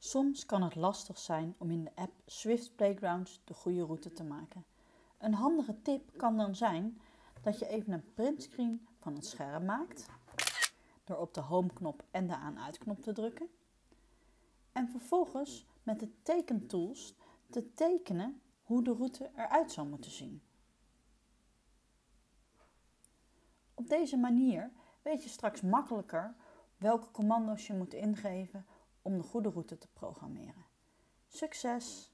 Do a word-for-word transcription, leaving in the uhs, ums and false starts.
Soms kan het lastig zijn om in de app Swift Playgrounds de goede route te maken. Een handige tip kan dan zijn dat je even een printscreen van het scherm maakt door op de home-knop en de aan-uit-knop te drukken en vervolgens met de tekentools te tekenen hoe de route eruit zou moeten zien. Op deze manier weet je straks makkelijker welke commando's je moet ingeven om de goede route te programmeren. Succes!